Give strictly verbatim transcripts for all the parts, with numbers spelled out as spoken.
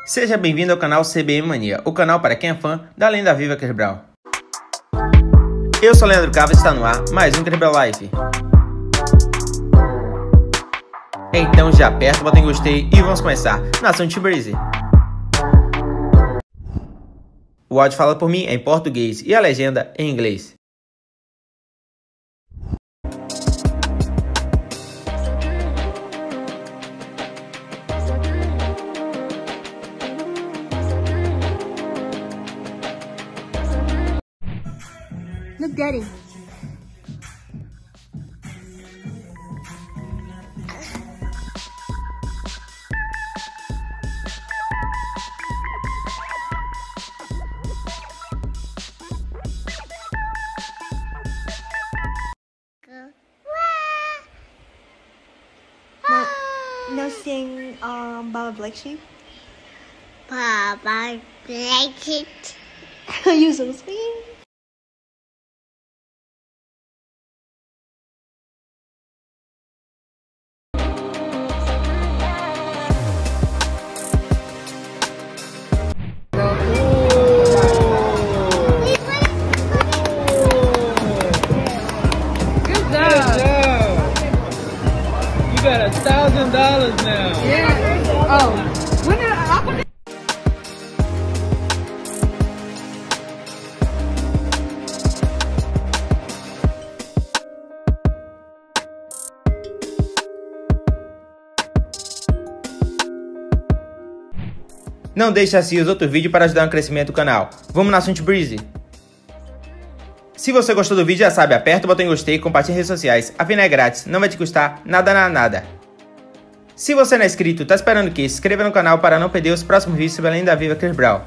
Seja bem-vindo ao canal C B M Mania, o canal para quem é fã da lenda viva Chris Brown. Eu sou Leandro Cava e está no ar mais um Chris Brown Life. Então já aperta o botão gostei e vamos começar Nação T-Breezy. O áudio falado por mim é em português e a legenda em inglês. Look, Daddy. Now, now sing um, Baba Black Sheep. Baba Black Sheep. You so sweet. You got a thousand dollars now. Yeah. Oh, when did I? I Não deixe de assistir os outros vídeos para ajudar no crescimento do canal. Vamos na Nação T-Breezy. Se você gostou do vídeo, já sabe, aperta o botão gostei e compartilha nas redes sociais. Afinal é grátis, não vai te custar nada, nada, nada. Se você não é inscrito, tá esperando o quê? Se inscreva no canal para não perder os próximos vídeos sobre a lenda viva Chris Brown.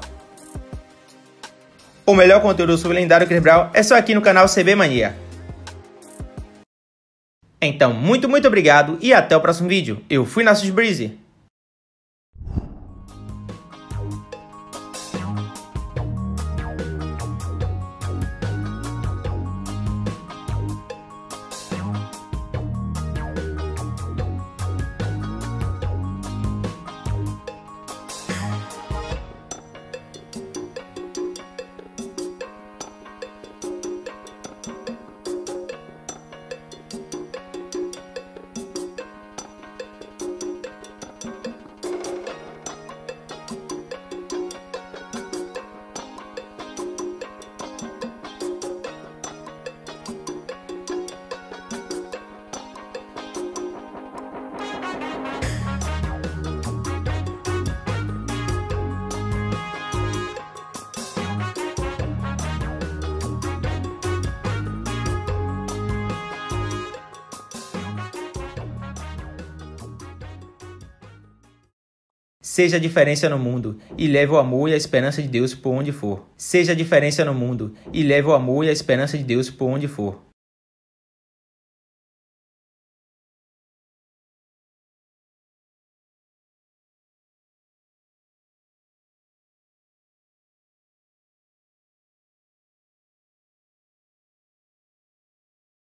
O melhor conteúdo sobre o lendário Chris Brown é só aqui no canal C B Mania. Então, muito, muito obrigado e até o próximo vídeo. Eu fui Nação T-Breezy. Seja a diferença no mundo e leve o amor e a esperança de Deus por onde for. Seja a diferença no mundo e leve o amor e a esperança de Deus por onde for.